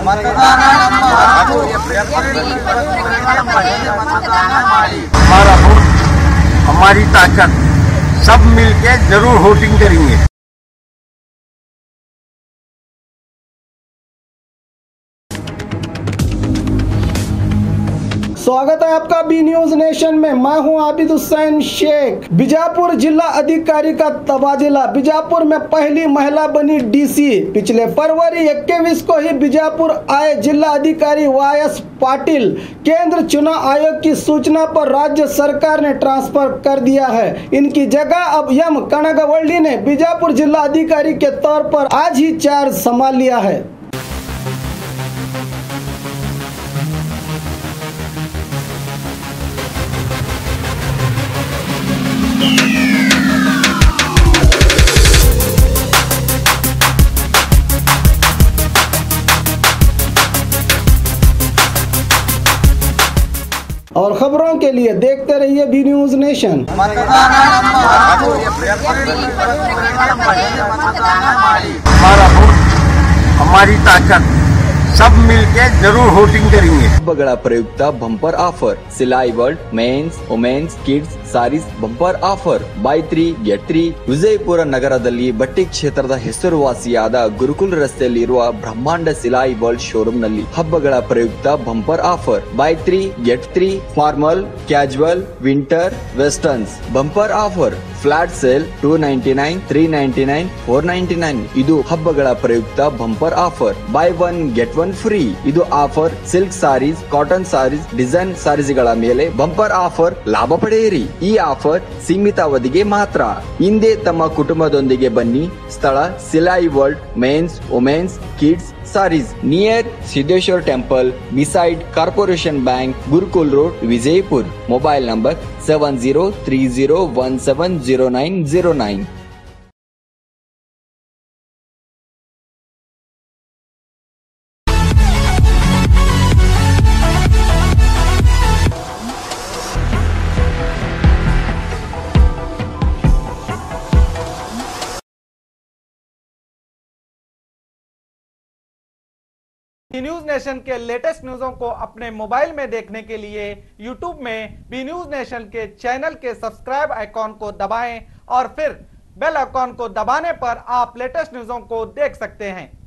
हमारा वोट हमारी ताकत, सब मिलके जरूर वोटिंग करेंगे। स्वागत है आपका बी न्यूज नेशन में। मैं हूं आबिद हुसैन शेख। बीजापुर जिला अधिकारी का तबादला। बीजापुर में पहली महिला बनी डीसी। पिछले फरवरी 21 को ही बीजापुर आए जिला अधिकारी वायस पाटिल केंद्र चुनाव आयोग की सूचना पर राज्य सरकार ने ट्रांसफर कर दिया है। इनकी जगह अब एम कनगवल्ली ने बीजापुर जिला अधिकारी के तौर पर आज ही चार्ज संभाल लिया है। और खबरों के लिए देखते रहिए बी न्यूज नेशन। हमारा वोट हमारी ताकत, सब मिलके जरूर वोटिंग करेंगे। ಹಬ್ಬಗಳ ಪ್ರಯುಕ್ತ bumper offer Silai world men's women's kids sarees bumper offer buy 3 get 3 Vijayapura ನಗರದಲ್ಲಿ ಬಟ್ಟೆ ಕ್ಷೇತ್ರದ ಹೆಸರುವಾಸಿಯಾದ ಗುರುಕುಲ್ ರಸ್ತೆಯಲ್ಲಿ ಇರುವ ಬ್ರಹ್ಮಾಂಡ ಸಿಲಾಯಿ ವರ್ಲ್ಡ್ ಶೋರೂಮ್ ನಲ್ಲಿ ಹಬ್ಬಗಳ ಪ್ರಯುಕ್ತ bumper offer buy 3 get 3 formal casual winter westerns bumper offer flat sale 299 399 499 ಇದು ಹಬ್ಬಗಳ ಪ್ರಯುಕ್ತ bumper offer buy 1 get 1 free ಇದು offer silk sarees cotton sarees design ಸಾರೀಸ್ಗಳ ಮೇಲೆ ಬಂಪರ್ ಆಫರ್ ಲಾಭ ಪಡೆಯಿರಿ। ಈ ಆಫರ್ ಸೀಮಿತ ಅವಧಿಗೆ ಮಾತ್ರ। ಹಿಂದೆ ತಮ್ಮ ಕುಟುಂಬದೊಂದಿಗೆ ಬನ್ನಿ। ಸ್ಥಳ Silai world men's women's kids sarees near Siddheshwar temple beside corporation bank Gurukul road Vijayapur. Mobile number 7030170909। News nation के लेटेस्ट न्यूज़ों को अपने मोबाइल में देखने के लिए यूट्यूब में बी न्यूज नेशन के चैनल के सब्सक्राइब आइकॉन को दबाएं और फिर बेल आइकॉन को दबाने पर आप लेटेस्ट न्यूज़ों को देख सकते हैं।